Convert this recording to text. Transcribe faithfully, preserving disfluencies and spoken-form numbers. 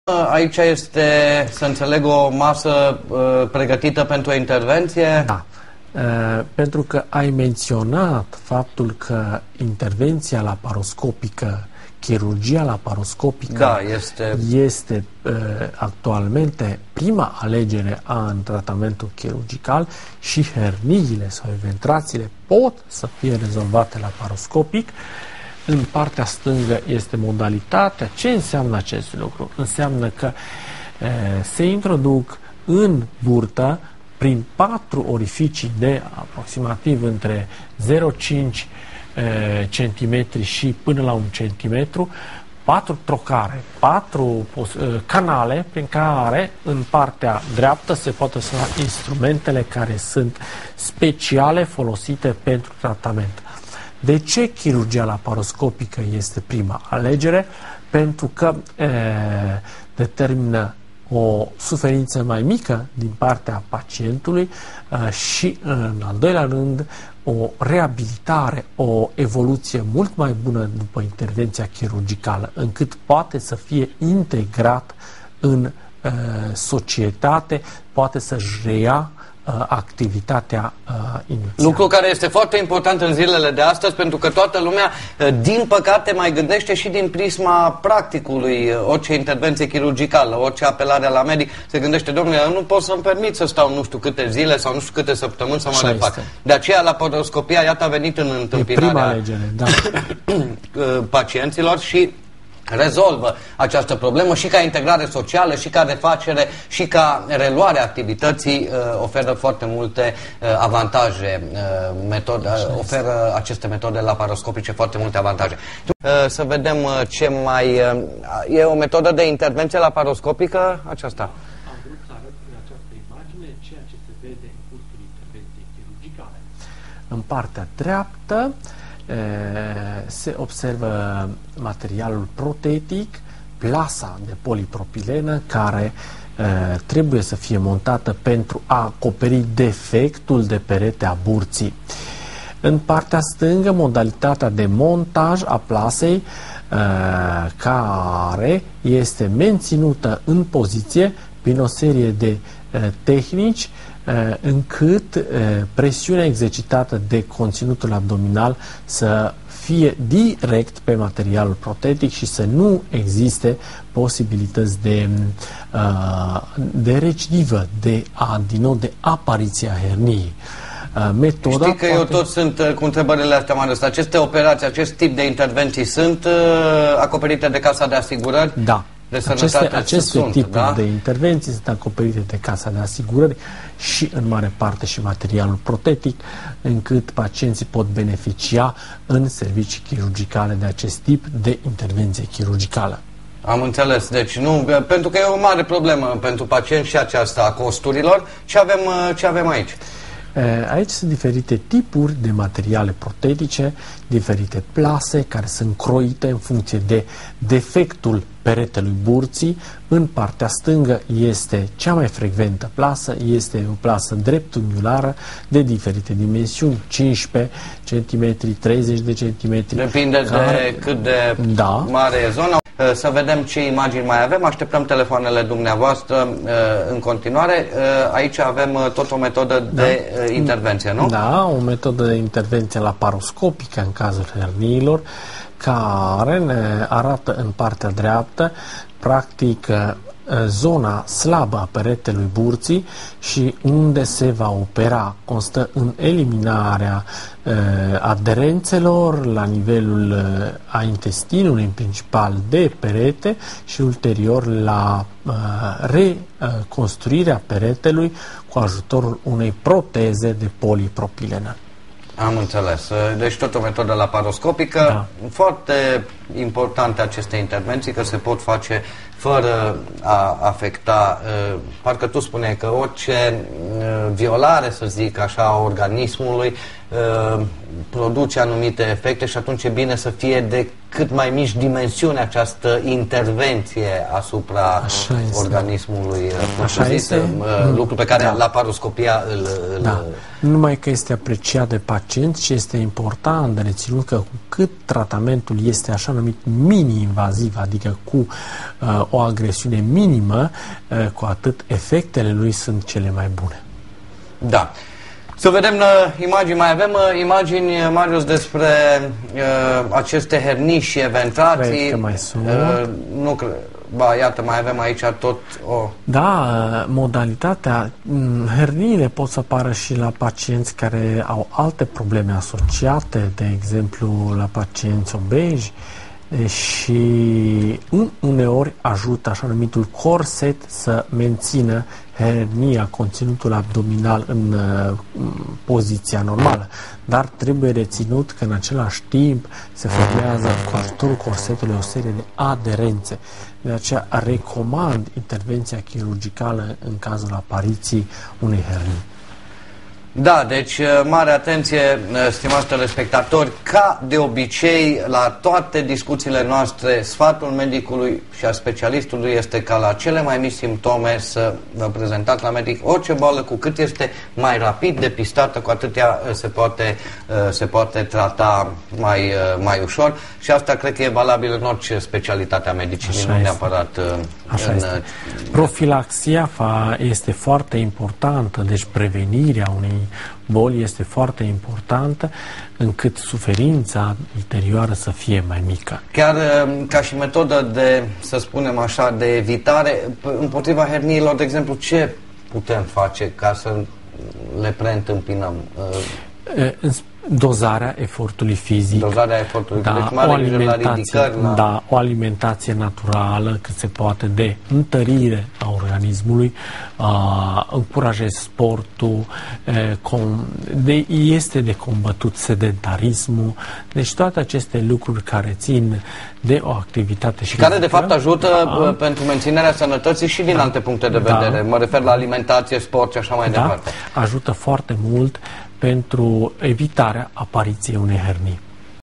Aici este, să înțeleg, o masă uh, pregătită pentru o intervenție? Da. Uh, pentru că ai menționat faptul că intervenția laparoscopică, chirurgia laparoscopică da, este, este uh, actualmente prima alegere a, în tratamentul chirurgical și herniile sau eventrațiile pot să fie rezolvate laparoscopic. În partea stângă este modalitatea. Ce înseamnă acest lucru? Înseamnă că e, se introduc în burtă prin patru orificii de aproximativ între zero virgulă cinci centimetri și până la un centimetru, patru trocare, patru canale prin care în partea dreaptă se pot lăsa instrumentele care sunt speciale folosite pentru tratament. De ce chirurgia laparoscopică este prima alegere? Pentru că e, determină o suferință mai mică din partea pacientului e, și, în al doilea rând, o reabilitare, o evoluție mult mai bună după intervenția chirurgicală, încât poate să fie integrat în e, societate, poate să-și reia activitatea uh, inițială. Lucru care este foarte important în zilele de astăzi, pentru că toată lumea, din păcate, mai gândește și din prisma practicului. Orice intervenție chirurgicală, orice apelare la medic, se gândește, domnule, eu nu pot să-mi permit să stau nu știu câte zile sau nu știu câte săptămâni să mă refac. De aceea, laparoscopia, iată, a venit în întâmpinarea prima alegere, da. pacienților și rezolvă această problemă și ca integrare socială, și ca refacere, și ca reluare activității, uh, oferă foarte multe uh, avantaje. Uh, metode, uh, oferă aceste metode laparoscopice foarte multe avantaje. Uh, să vedem uh, ce mai... Uh, e o metodă de intervenție laparoscopică aceasta? Am vrut să arăt în această imagine ceea ce se vede în cursul intervenției chirurgicale. În partea dreaptă se observă materialul protetic, plasa de polipropilenă care trebuie să fie montată pentru a acoperi defectul de perete a burții. În partea stângă, modalitatea de montaj a plasei care este menținută în poziție prin o serie de tehnici încât presiunea exercitată de conținutul abdominal să fie direct pe materialul protetic și să nu existe posibilități de, de recidivă, de, din nou, de apariția herniei. Metoda Știi că poate... eu tot sunt cu întrebările astea, Marius. Aceste operații, acest tip de intervenții sunt uh, acoperite de Casa de Asigurări? Da. Aceste, aceste sunt, tipuri da? de intervenții sunt acoperite de Casa de Asigurări și în mare parte și materialul protetic, încât pacienții pot beneficia în servicii chirurgicale de acest tip de intervenție chirurgicală. Am înțeles. Deci nu, pentru că e o mare problemă pentru pacienți și aceasta a costurilor. Ce avem, ce avem aici? Aici sunt diferite tipuri de materiale protetice, diferite plase care sunt croite în funcție de defectul peretelui burții. În partea stângă este cea mai frecventă plasă, este o plasă dreptunghiulară de diferite dimensiuni, cincisprezece centimetri, treizeci de centimetri. Depinde care... de cât de da. mare e zona. Să vedem ce imagini mai avem. Așteptăm telefoanele dumneavoastră în continuare. Aici avem tot o metodă da. de intervenție, nu? Da, o metodă de intervenție laparoscopică în cazul herniilor, care ne arată în partea dreaptă practic zona slabă a peretelui burții și unde se va opera. Constă în eliminarea uh, aderențelor la nivelul uh, a intestinului în principal de perete și ulterior la uh, reconstruirea peretelui cu ajutorul unei proteze de polipropilenă. Am înțeles. Deci tot o metodă laparoscopică. Da. Foarte importante aceste intervenții, că se pot face fără a afecta, parcă tu spuneai că orice violare, să zic așa, a organismului produce anumite efecte și atunci e bine să fie de cât mai mici dimensiuni această intervenție asupra organismului. Așa este. Lucru pe care da. laparoscopia îl... îl da. Numai că este apreciat de pacient și este important de reținut că cu cât tratamentul este așa numit mini-invaziv, adică cu uh, o agresiune minimă, uh, cu atât efectele lui sunt cele mai bune. Da. Să vedem uh, imagini. Mai avem uh, imagini, Marius, despre uh, aceste hernii și eventrații. Cred că mai sunt. Uh, nu cred. Ba, iată, mai avem aici tot o... Da, modalitatea, herniile pot să apară și la pacienți care au alte probleme asociate, de exemplu la pacienți obeji, și uneori ajută așa numitul corset să mențină hernia, conținutul abdominal în uh, poziția normală. Dar trebuie reținut că în același timp se formează cu ajutorul corsetului o serie de aderențe. De aceea recomand intervenția chirurgicală în cazul apariției unei hernii. Da, deci mare atenție, stimați telespectatori, ca de obicei la toate discuțiile noastre, sfatul medicului și a specialistului este ca la cele mai mici simptome să vă prezentați la medic orice boală, cu cât este mai rapid depistată, cu atât ea se poate, se poate trata mai, mai ușor, și asta cred că e valabil în orice specialitate a medicinii, nu neapărat Așa în... este. Profilaxia este foarte importantă, deci prevenirea unei boli este foarte importantă, încât suferința ulterioară să fie mai mică. Chiar ca și metodă de, să spunem așa, de evitare împotriva herniilor, de exemplu, ce putem face ca să le preîntâmpinăm? Dozarea efortului fizic. Dozarea efortului da, fizic. Mare o alimentație, ridicări, la... da, o alimentație naturală, cât se poate, de întărire a organismului, uh, încurajez sportul, uh, com, de, este de combătut sedentarismul, deci toate aceste lucruri care țin de o activitate și care de fapt ajută da, pentru menținerea sănătății și din da, alte puncte de vedere. Da, mă refer la alimentație, sport și așa mai da, departe. Ajută foarte mult pentru evitarea apariției unei hernii.